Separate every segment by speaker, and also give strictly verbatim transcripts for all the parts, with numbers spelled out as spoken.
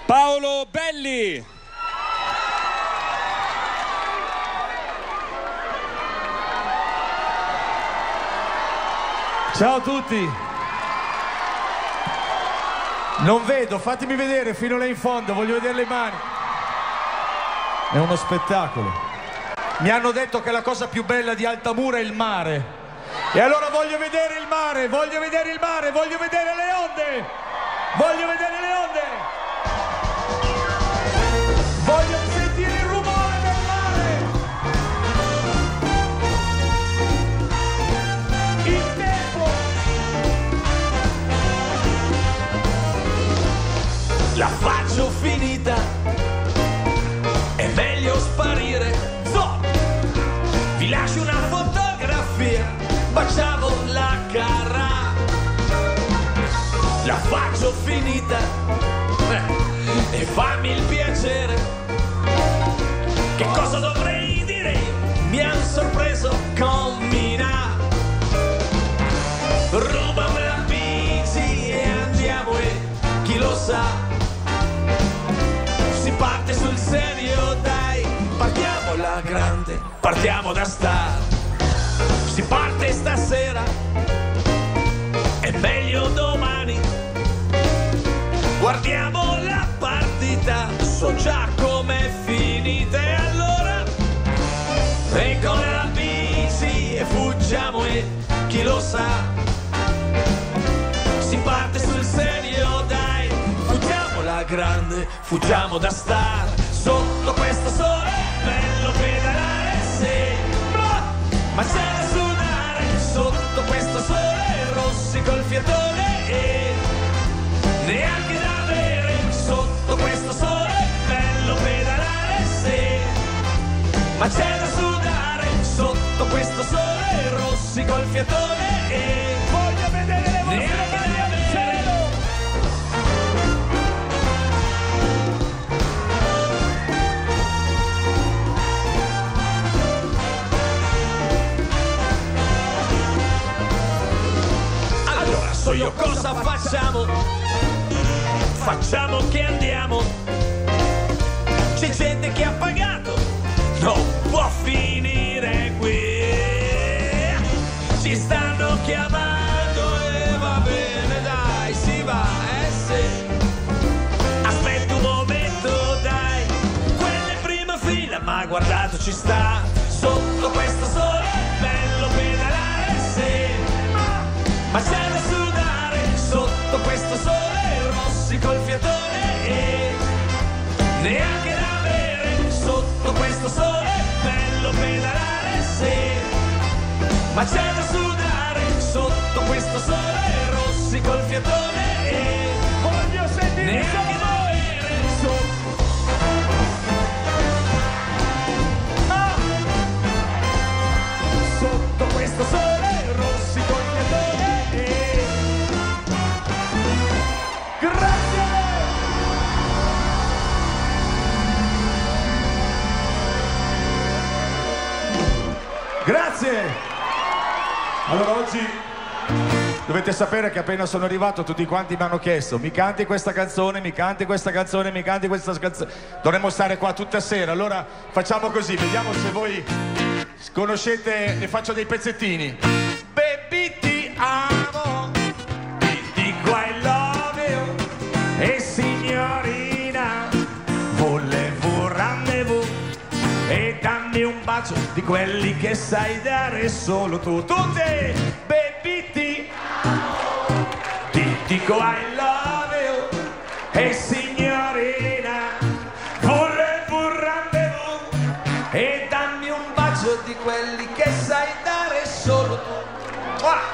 Speaker 1: Paolo Belli.
Speaker 2: Ciao a tutti. Non vedo, fatemi vedere fino là in fondo, voglio vedere le mani. È uno spettacolo. Mi hanno detto che la cosa più bella di Altamura è il mare. E allora voglio vedere il mare, voglio vedere il mare, voglio vedere le onde. Voglio vedere le onde. Voglio sentire il rumore del mare. Il tempo.
Speaker 3: La faccio finita, è meglio sparire. So, vi lascio una fotografia, baciavo la cara. La faccio finita, eh, e fammi il piacere. Che cosa dovrei dire io? Mi han sorpreso con Mina. Rubami la bici e andiamo e chi lo sa. Si parte sul serio, dai, partiamo alla grande, partiamo da star. Si parte stasera, è meglio domani. Guardiamo la partita, so già com'è finita. E allora, e con la bici e fuggiamo e chi lo sa. Si parte sul serio, dai, fuggiamo la grande, fuggiamo da star. Sotto questo sole, bello pedalare, sembra, ma c'è da sudare. Sotto questo sole, rossi col fiatone e neanche da bere. Sotto questo sole, bello pedalare, sì, ma c'è da sudare. Sotto questo sole, rossi col fiatone e
Speaker 2: Voglio vedere le vostre
Speaker 3: neanche
Speaker 2: mani
Speaker 3: da
Speaker 2: al
Speaker 3: bere.
Speaker 2: cielo.
Speaker 3: Allora so io cosa facciamo. Facciamo che andiamo. C'è gente che ha pagato, non può finire qui. Ci stanno chiamando e va bene, dai, si va, eh sì. Aspetta un momento, dai, quella è prima fila, ma guardato ci sta. Sotto questo sole, bello pedalare, sì, ma c'è da sudare. Sotto questo sole, rossi col fiatone e neanche da bere. Sotto questo sole, bello pedalare, sì, ma c'è da sudare. Sotto questo sole, rossi col fiatone e
Speaker 2: Voglio sentire il
Speaker 3: neanche
Speaker 2: sole.
Speaker 3: da bere. Sotto
Speaker 2: Ah!
Speaker 3: Sotto questo sole, rossi col fiatone e
Speaker 2: Grazie! Grazie! Allora oggi dovete sapere che appena sono arrivato tutti quanti mi hanno chiesto: mi canti questa canzone, mi canti questa canzone, mi canti questa canzone. Dovremmo stare qua tutta sera. Allora facciamo così, vediamo se voi conoscete, ne faccio dei pezzettini. Baby ti amo, ti dico I love you, e signorina volevo rendezvous, e dammi un bacio di quelli che sai dare solo tu. Tutte, baby ti amo, ti dico I love you, e signorina volevo rendezvous, e dammi un bacio di quelli che sai dare solo tu. Ah!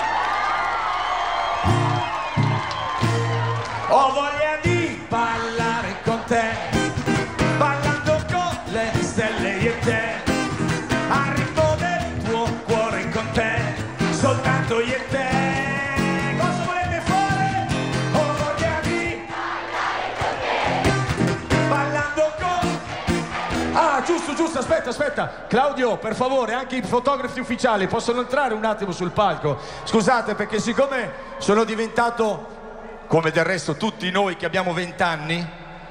Speaker 2: Ho voglia di ballare con te, ballando con le stelle e te, al ritmo del tuo cuore con te, soltanto io e te. Cosa volete fare? Ho voglia di ballare con te, ballando con... Ah, giusto, giusto, aspetta, aspetta. Claudio, per favore, anche i fotografi ufficiali possono entrare un attimo sul palco. Scusate, perché siccome sono diventato, come del resto tutti noi che abbiamo vent'anni,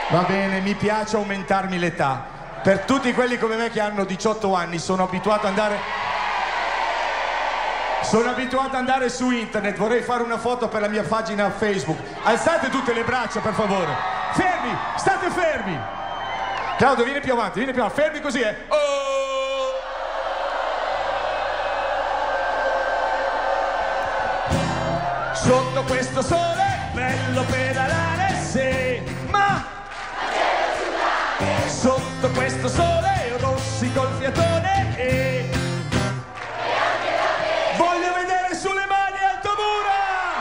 Speaker 2: Va bene, mi piace aumentarmi l'età. Per tutti quelli come me che hanno diciotto anni, sono abituato ad andare... Sono abituato ad andare su internet, vorrei fare una foto per la mia pagina Facebook. Alzate tutte le braccia, per favore. Fermi, state fermi. Claudio, vieni più avanti, vieni più avanti. Fermi così, eh. Oh! Sotto questo sole, bello pedalare, sì, ma... Sotto questo sole, rossico il fiatone e... Voglio vedere sulle mani Altomura!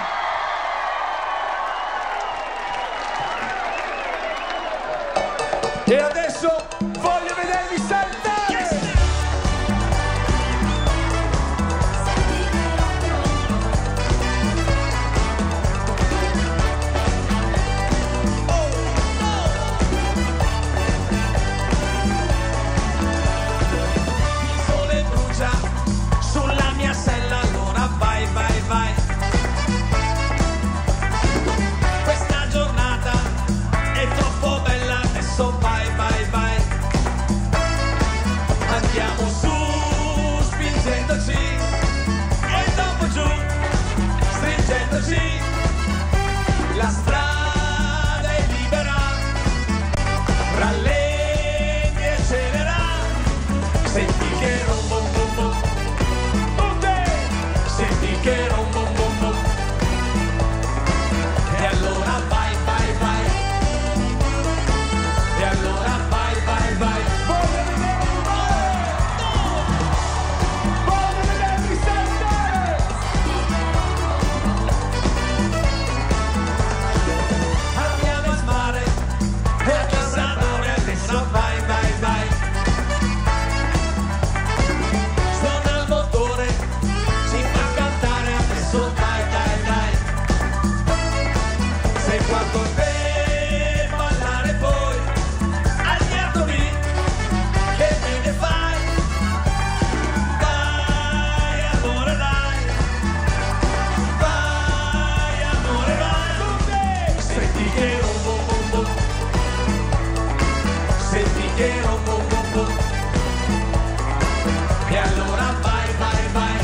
Speaker 2: E adesso voglio vedervi saltare! Yes!
Speaker 3: Il sole brucia sulla mia sella, allora vai, vai, vai. Questa giornata è troppo bella, adesso vai, vai, vai. Andiamo su, spingendoci, e dopo giù, stringendoci. La strada è libera, rallenti e accelera. Senti che rombo, rombo, senti che rombo, rombo. E allora vai, vai, vai. E allora vai, vai, vai.
Speaker 2: Voglio vedervi male! Voglio vedervi saltare!
Speaker 3: Andiamo al mare, e a Casadore, adesso vai, vai, vai. Suona il motore, ci fa cantare, adesso dai, dai, dai. Sei qua con me, ballare poi, alziatomi, che me ne fai? Vai, amore, dai. Vai, amore, vai. Senti che rombo, rombo. Senti che rombo, rombo. E allora vai, vai, vai.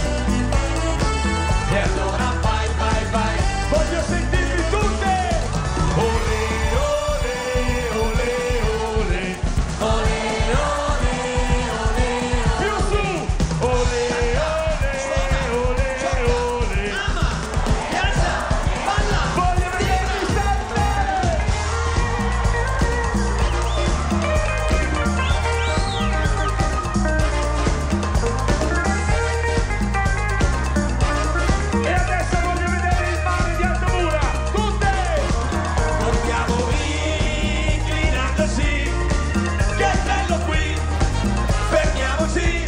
Speaker 3: E allora vai, vai, vai.
Speaker 2: Voglio sentirvi tutte!
Speaker 3: Ole, ole, ole, ole. Ole, ole, ole,
Speaker 2: Più su!
Speaker 3: ole, ole, ole, ole. Ama, piazza, balla.
Speaker 2: Voglio vedervi saltare! E adesso voglio vedere il mare di Altomura! Tutte!
Speaker 3: Portiamo inclinandosi, che bello qui, fermiamoci,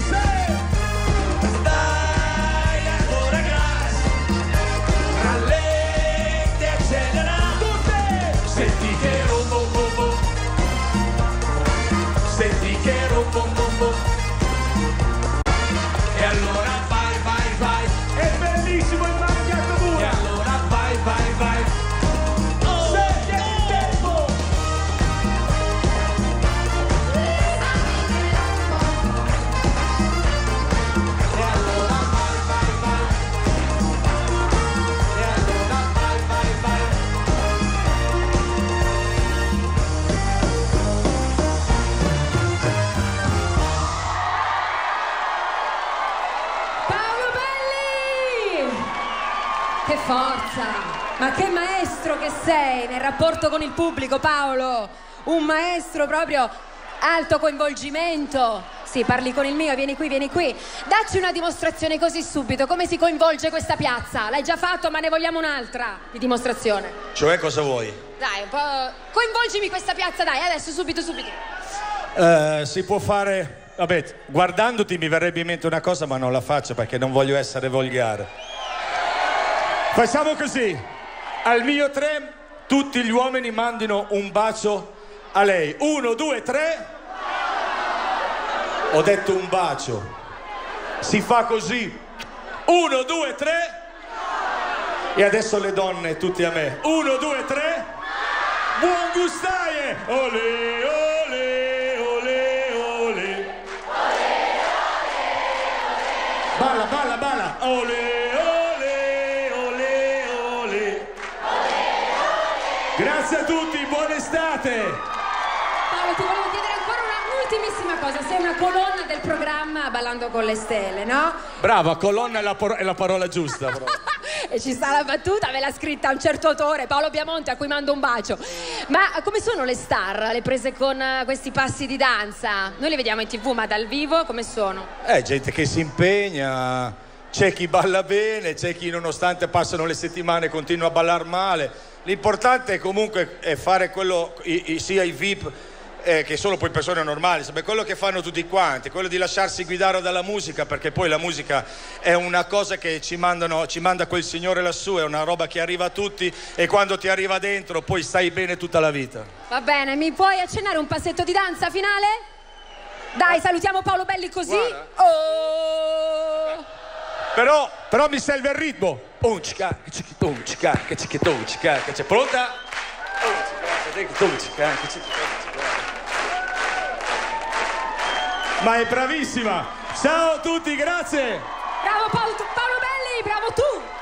Speaker 3: dai ancora gas, rallenti e accelera, senti che rombo, rombo, senti che rombo, rombo, e allora vai, vai, vai,
Speaker 2: È bellissimo il mare di
Speaker 3: e
Speaker 2: Altomura!
Speaker 3: allora vai, vai, vai.
Speaker 2: Senti il tempo!
Speaker 3: E allora vai, vai, vai. E allora vai, vai, vai.
Speaker 4: Paolo Belli! Che forza! Ma che maestro che sei nel rapporto con il pubblico, Paolo! Un maestro proprio alto coinvolgimento. Sì, parli con il mio, vieni qui, vieni qui. Dacci una dimostrazione così subito, come si coinvolge questa piazza? L'hai già fatto, ma ne vogliamo un'altra di dimostrazione.
Speaker 2: Cioè, cosa vuoi?
Speaker 4: Dai, un po'... coinvolgimi questa piazza, dai, adesso, subito, subito.
Speaker 2: Eh, si può fare... Vabbè, guardandoti mi verrebbe in mente una cosa, ma non la faccio perché non voglio essere volgare. Facciamo così. Al mio tre, tutti gli uomini mandino un bacio a lei. Uno, due, tre. Ho detto un bacio. Si fa così. Uno, due, tre. E adesso le donne, tutti a me. Uno, due, tre. buon gustaie, ole, ole, ole, ole. Balla, balla, balla, ole, ole, ole, ole. Grazie a tutti, buona estate.
Speaker 4: Paolo, ti volevo chiedere ancora un'ultimissima cosa. Sei una colonna del programma Ballando con le Stelle, no?
Speaker 2: Brava, colonna è la, por- è la parola giusta. Però.
Speaker 4: E ci sta la battuta, ve l'ha scritta un certo autore, Paolo Biamonte, a cui mando un bacio. Ma come sono le star, le prese con uh, questi passi di danza? Noi le vediamo in tv, ma dal vivo come sono?
Speaker 2: Eh, gente che si impegna, c'è chi balla bene, c'è chi nonostante passano le settimane continua a ballare male. L'importante è comunque è fare quello, i, i, sia i V I P eh, che sono poi persone normali, insomma, quello che fanno tutti quanti, quello di lasciarsi guidare dalla musica, perché poi la musica è una cosa che ci mandano, ci manda quel signore lassù, è una roba che arriva a tutti e quando ti arriva dentro poi stai bene tutta la vita.
Speaker 4: Va bene, mi puoi accennare un passetto di danza finale? Dai, salutiamo Paolo Belli così.
Speaker 2: Guarda.
Speaker 4: Oh!
Speaker 2: Però, però mi serve il ritmo. Pronta? Ma è bravissima. Ciao a tutti, grazie.
Speaker 4: Bravo Paolo, Paolo Belli, bravo tu.